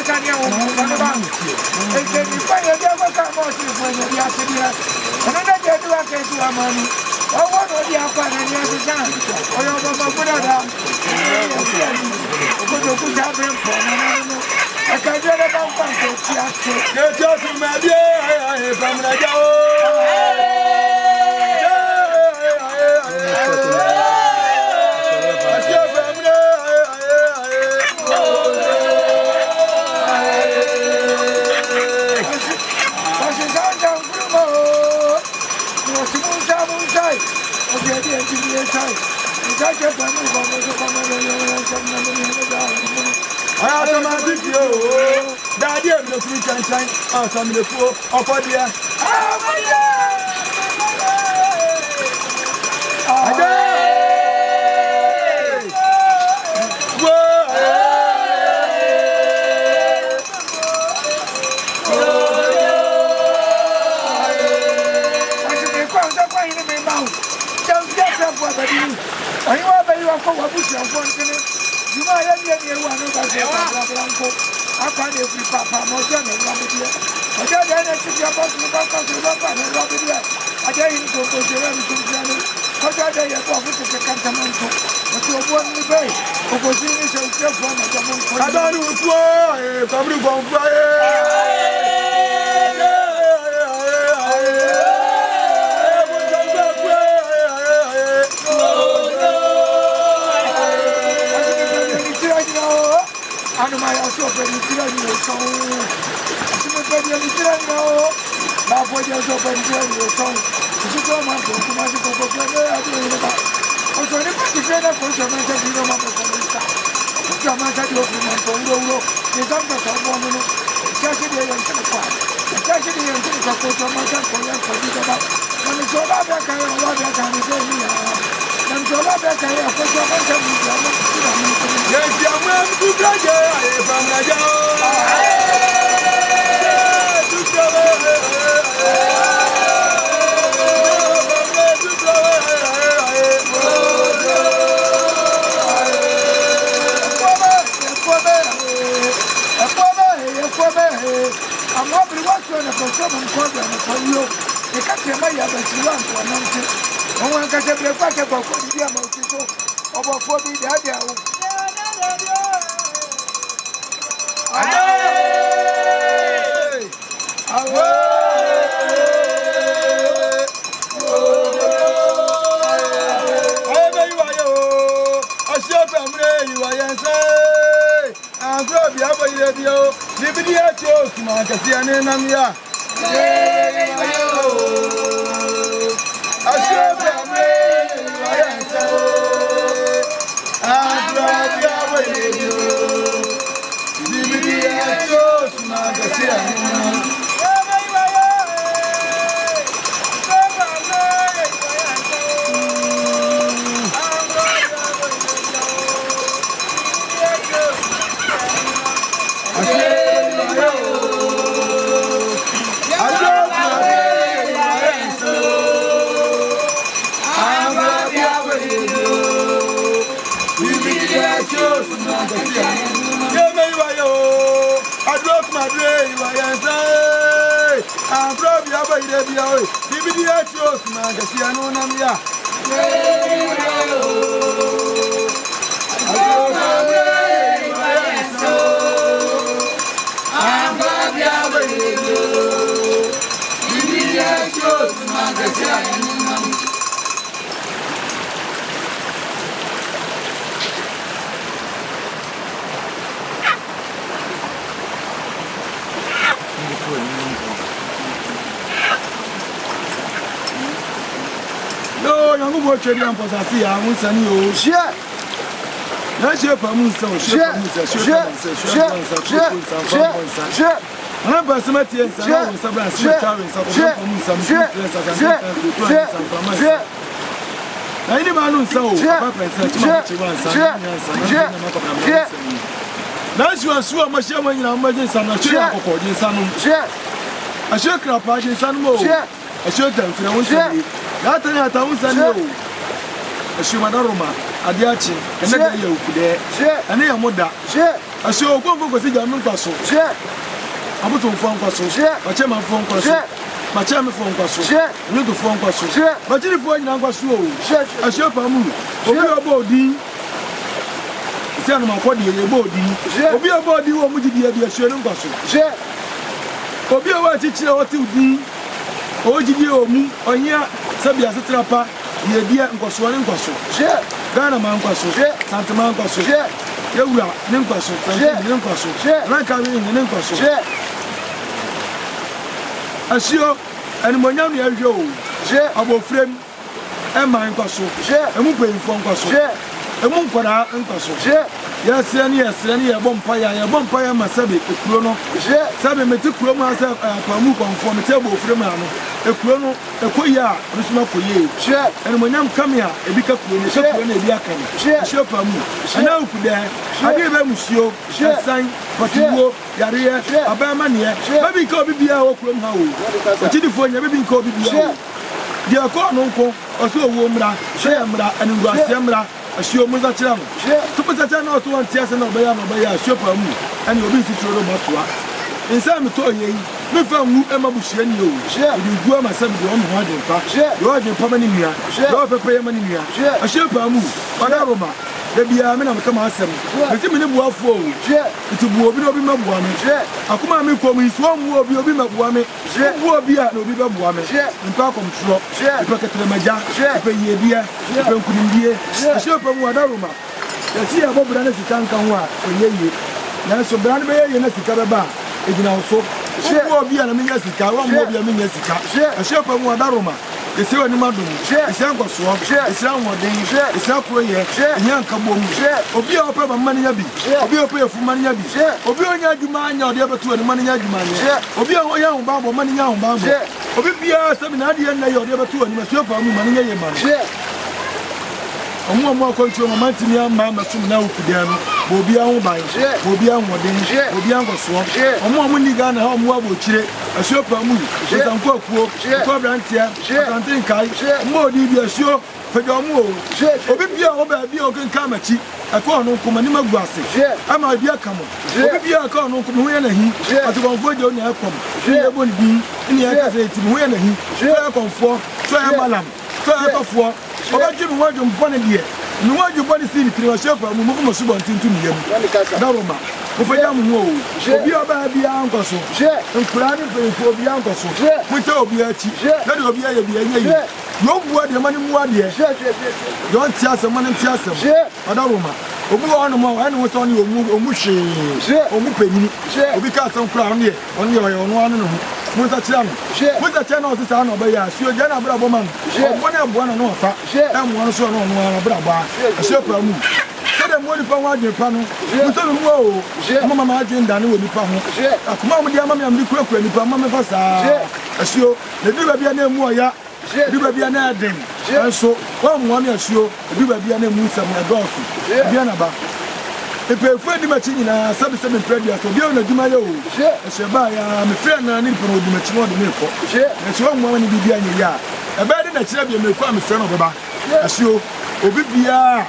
Kanya on the bank. And then you find a devil come out when you are here. Another day to a case to a money. I want to be a fan and you have a chance. Or your mama put it down. Put your foot out I can't get a bump and get just to my dear from the go. I automatic yo, daddy, I'm the free sunshine, or some of the poor, or for dear. You know, I am here one of us. I can't every papa, more than a rabbit here. I tell you, I took your boss to back of the rubber and rabbit here. I tell you to go to everything. What are they about to the Cantamanco? But you are one way. Opposition is a from the I don't know why. Come on, fire. I know my also very clear song. I'm very clear now. Now for the also very clear song. This is all my book. My book of the I do it about. Also, the particular function of the video of the German document on the road. The doctor of one of Cassidy and Telephone. Cassidy and Telephone, my country for you about. When it's all about that kind of what I can say here. I'm so glad that I have put your hands on me. Yes, you are to graduate from the I'm not watching a consumer program for you. You can't tell me that you want to announce it. No one can say about the amount of 40 days. Asio go go si jam nkwaso. Abuto mfo nkwaso. Bache ma mfo nkwaso. Bache me fo nkwaso. Nyu do fo nkwaso. Bache ni fo nyina nkwaso o. Asio pa mu. Obi obo odin. Si anu makodi ye bo odin. Obi obo odin wo mu gidi ye asio nkwaso. Obi owa chichire oti udin. O gidi o mu onya sabia setrapa ye dia nkwaso ne nkwaso. Gana ma nkwaso. Santa ma nkwaso. Yewura ne nkwaso. Ne nkwaso. Ranka we ne nkwaso. Asio eni monyam ne ahwe o. Abofrem e man nkwaso. Emu pemfo nkwaso. Emu nkora nkwaso. Yesre ne ye bompa ya masabe ekuro no. Sabe meti kuro mu asa pamu konfo meti abofrem ano. Ekuro no ekoya rusuma koye. Eni monyam kamia ebika kuro ne kuro na ebi akane. Asio pamu. Ana ukuda ade be musio. San patiwo yare abama ne. Babi ka obi bia wo kuro mu ha o. Ochidifo nya babi ka obi bia. Dia ko no nko oso owo mra. Hwe mra eni nguase mra. Asio mu za kira mo. Tupu za kira na oso wan tiase na obeya asio pamu. Ani obi sitiro matoa. Insa mi to ye me fa mu e mabuhia ni o. Odi gua masam de on ho adempa. Yo adempa mani nua. Yo pepe ye mani nua. Asio pamu. Bana Roma. Da bia me na me kama asem. Enti me ne buafo o. Enti bu obi no obi mabua me. Akuma me ko mu iso mu obi mabua me. Bu obi a na obi babua me. Mpa komtro. Ipa ketere maja. Ipa yebia. Ipa nkudindie. Asio pamu Bana Roma. Yesi abobra na sitanka ho a oyeye. Na so bra na be ye na sika beba. Ejina so wo obi ana menya sika wo mo obi amenya sika ahye pa mu Bana Roma ese wani madum ese ankoso ese anwodin ese akoye nya nkabom obi a opa ba mane nya bi obi opa efu mane nya bi obi onya adwuma anya ode beto ani mane nya adwuma anya obi a oya ho babo mane nya ho babo obi bia sabi na ade na ye ode beto ani maso pa mu mane nya ye mane omo akontrol mamantimi amma masum na okudia no obi ahun ban obi anwodin obi angoso omo ni Ghana ha omo abochire asio pamu osanko akuo ko brantia atantin kai mo odi bi asio fejo omo obi bia o ba bia o kan machi akọ no kuma ni maguase ama bia kamo obi bia akọ no kuma ho ya na hi atokonfo je oni akom ni ebo ni bi ni aka se ti ho ya na hi so akonfo so ya malam so akofo oba jimu waju mpone die ni waju boni si ni tiri shefa mu mu subo ntintu ni yem Bana Roma mo faja mu ho obi oba bia ankoso nkura ni pe obi ankoso mo te obi achi na de obi aye bia nyi yo buwa de mani muwa de yo ntiasa mani ntiasa Bana Roma obi wa no mo ani wo so ni omu hwe omu panini obi ka san kura on ye ono anu no Musa Chiano, Musa Chiano is an obey. She was Jana Braboman. One of one and offer, and one son on one Braba, a shepherd move. Said them what if I want your panel. You said, whoa, Mamma Martin Danny will be panel. A command, dear Mamma, and be quick when you come, Mamma Fassa. As you, the do be a name more, ya, do be an adding. And so, one as you, do be a name Musa, my daughter, Dianaba. If you find the machine in a 77 previous, so beyond the Dumayo, I'm a friend and for the machine on the milk. And so I'm one in the Biania. A bad in a champion may come a friend of the back. As you, Obibia,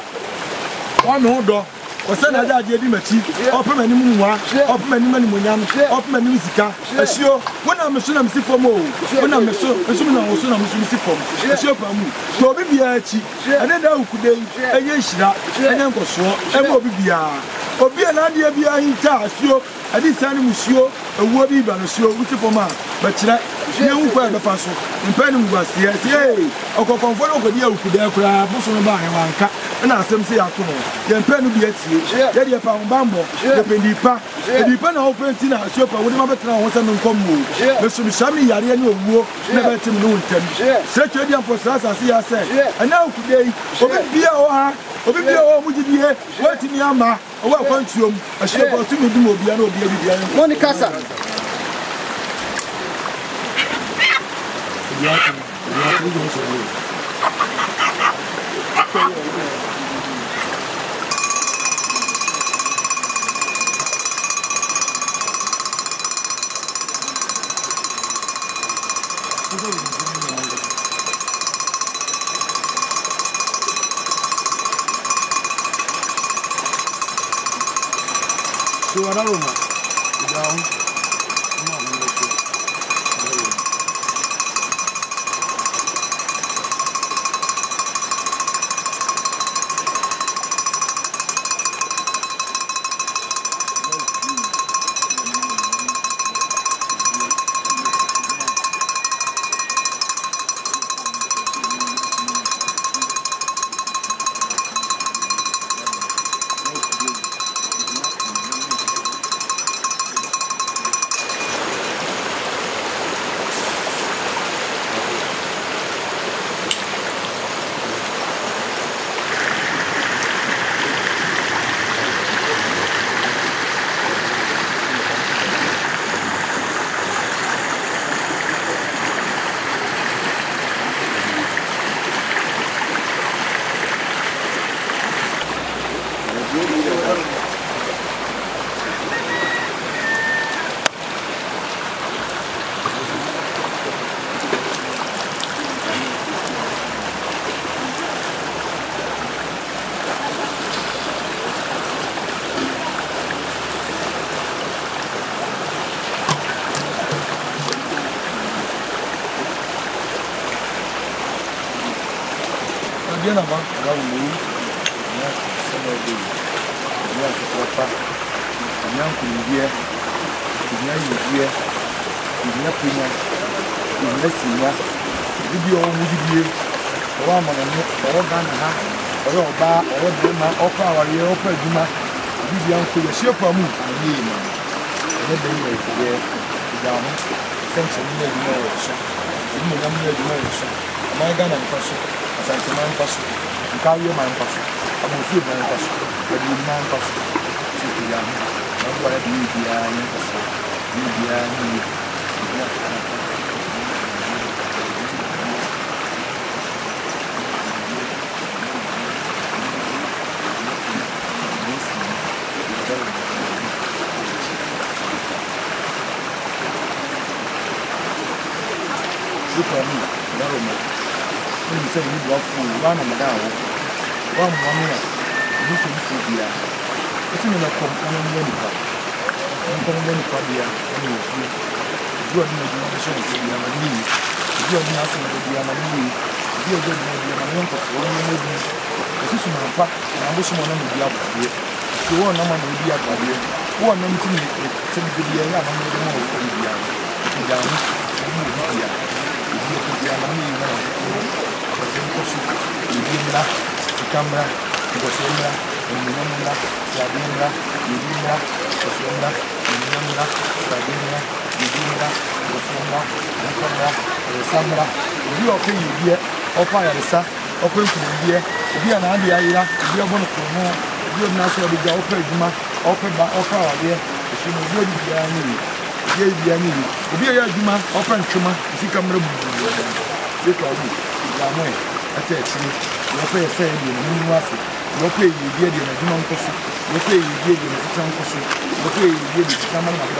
one order, or send a dad, machine, open any moon, open any money, open any music. As you, when I'm a son, I'm sick for more. When I'm a son, I'm also sick for. As you, so Obibia, and then I could a yes, and Uncle So, and Obibia. Obi anade bia hinta asio adi sane musio ewo bi ba no sio wuti foma ba kire ne hu kwa be fa so mpa ni ngwase ye okokonfo no kodi akuda kura buso no ba he wanka na asem se yato no ye mpa no bi atie ye de pa mbambo ye pendipa edipa na openti na asio pa wodi ma betra ho se no nkomo be so bi sami yare ni owuo na betim no ntem se twa di ampo sasa se ya se ana akuda yi obi bia o ha obi bia o mujidie watini ama owa kwantuom asio pa tu me dum obia na obia bibia Monica sa So what are you down? Bien avant, là où nous, il y a ce papa, il y a un coulier, il y a une bière, il y a prima, il y a signa, il y a un moudier, on va m'en aller, on va dans la, on va au bar, on va demain, on va aller, on va demain, il y a un coulier, c'est pas mou, il y a un coulier, il y a un centre de l'eau, il y a un million de l'eau, Santo man passo, o carro ia mais passo, a mochila mais passo, a de mais passo, tipo já, não pode vir dia nem passo, dia nem, super mim, não é you said you walk through one of the down. One minute, you can see the it's in a company. I'm going to put the you are doing the show to be on my knee. You are nothing to be on my knee. You are going to be on my uncle. This is my part, and I wish one would be up here. You want no one will be up here. One of them to me, it's a good year. I'm going to move from the down. Yudimra, Sikamra, Gosumra, Minamra, Sabinra, Yudimra, Gosumra, Minamra, Sabinra, Yudimra, Gosumra, Nikamra, Samra. You are paying here, or fire the sun, or going to the year, be an idea, be a one of them, be a national with the open Juma, open by offer here, she will go to the army. Be a Juma, open Chuma, Sikamra. They call you, Yamway. I tell you, you pay a saying in the moon was it. You pay you get in a human person. You pay you get in a town person. You pay you get in a man of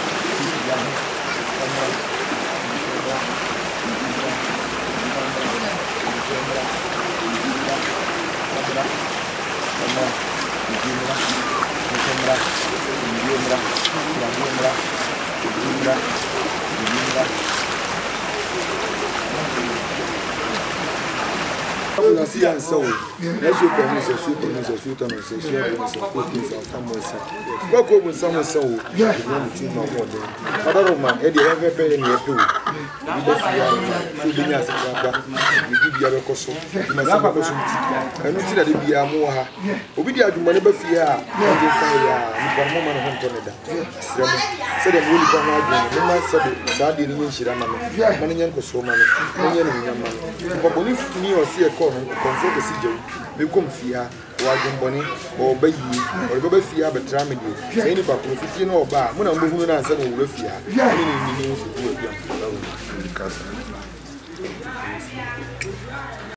I see and so. Let's you promise a sweet promise of sweet and a social promise of cookies and someone. What could with someone so? You want to know what they are. Other man, Eddie ever pay in your food. You just feeding us you give your cost. You must have a question. I don't see that it be a more. Obidia do money, but fear. You can moment of Canada. Said a really come out. You might say that didn't mean she ran money and so money. But believe me or see a corner, confront the CJ. Become fear, wagon bonny, or baby, or baby fear, but trammy. Anybody, if you know about when I'm moving on, seven will fear. Any news to do it.